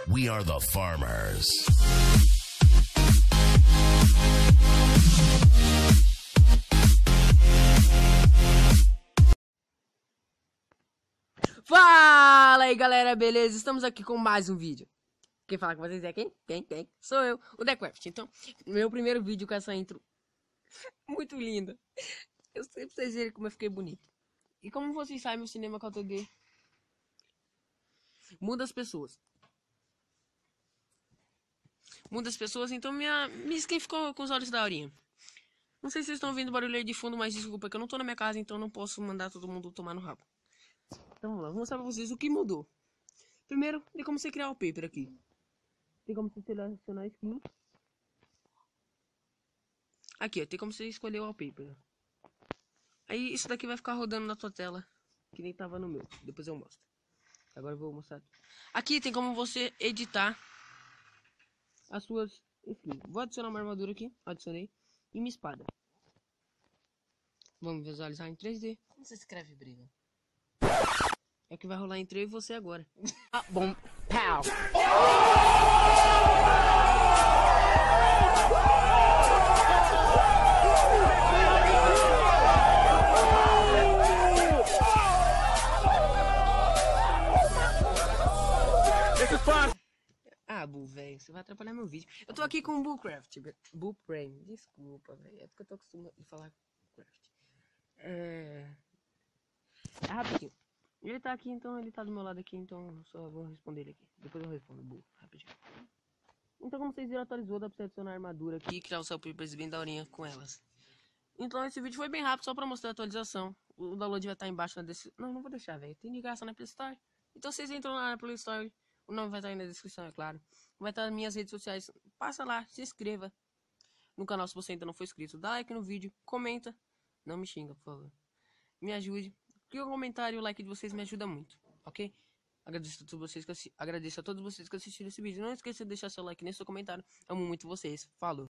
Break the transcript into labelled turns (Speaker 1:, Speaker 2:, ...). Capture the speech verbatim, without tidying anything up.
Speaker 1: We are the farmers.
Speaker 2: Fala aí galera, beleza? Estamos aqui com mais um vídeo. Quem fala com vocês é quem? Quem? Quem? Sou eu, o TheCraft. Então, meu primeiro vídeo com essa intro muito linda. Eu sei pra vocês verem como eu fiquei bonito. E como vocês sabem, o cinema quatro D muda as pessoas. Muda as pessoas, então minha, minha skin ficou com os olhos da horinha. Não sei se vocês estão ouvindo barulho aí de fundo, mas desculpa que eu não tô na minha casa, então não posso mandar todo mundo tomar no rabo. Então vamos lá, vou mostrar pra vocês o que mudou. Primeiro, tem como você criar o paper aqui. Tem como você selecionar a skin. Aqui, ó, tem como você escolher o wallpaper. Aí isso daqui vai ficar rodando na tua tela, que nem tava no meu. Depois eu mostro. Agora eu vou mostrar. Aqui tem como você editar as suas skins. Vou adicionar uma armadura aqui, adicionei. E uma espada. Vamos visualizar em três D.
Speaker 3: Como você escreve briga?
Speaker 2: É o que vai rolar entre eu e você agora. Ah, bom.
Speaker 3: Pow!
Speaker 2: Ah, Bull, velho, você vai atrapalhar meu vídeo. Eu tô aqui com o Bullcraft. Bullprame, desculpa, velho. É porque eu tô acostumado a falar craft. É... é rapidinho. Ele tá aqui, então ele tá do meu lado aqui, então eu só vou responder ele aqui. Depois eu respondo, Bull, rapidinho. Então, como vocês viram, atualizou, dá pra você adicionar armadura aqui e criar o seu papers bem daorinha com elas. Então esse vídeo foi bem rápido, só pra mostrar a atualização. O download vai estar embaixo na descrição. Não, não vou deixar, velho. Tem de graça na Play Store. Então vocês entram lá na Play Store. O nome vai estar aí na descrição, é claro. Vai estar nas minhas redes sociais. Passa lá, se inscreva no canal se você ainda não for inscrito. Dá like no vídeo, comenta. Não me xinga, por favor. Me ajude. Porque o comentário e o like de vocês me ajuda muito, ok? Agradeço a todos vocês que, assi... Agradeço a todos vocês que assistiram esse vídeo. Não esqueça de deixar seu like nesse seu comentário. Amo muito vocês. Falou.